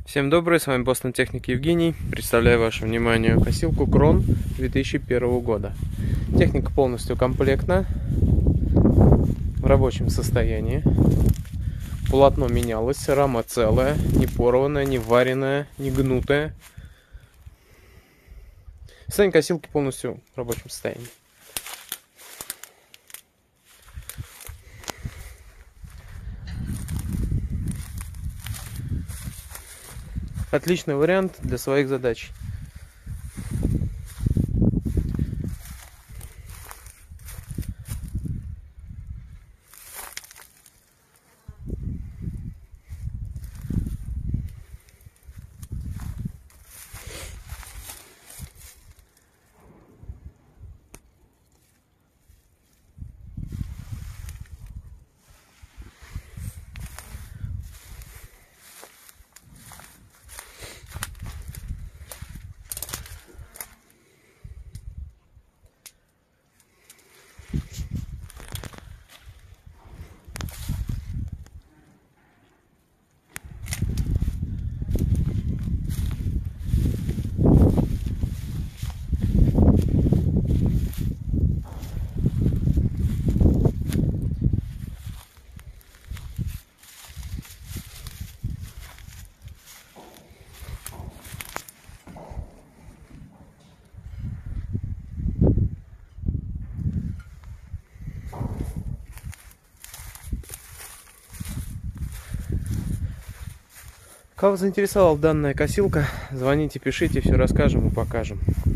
Всем добрый, с вами Бостон Техник Евгений. Представляю вашему вниманию косилку Крон 2001 года. Техника полностью комплектна, в рабочем состоянии. Полотно менялось, рама целая, не порванная, не вареная, не гнутая. Состояние косилки полностью в рабочем состоянии. Отличный вариант для своих задач. Кого заинтересовала данная косилка, звоните, пишите, все расскажем и покажем.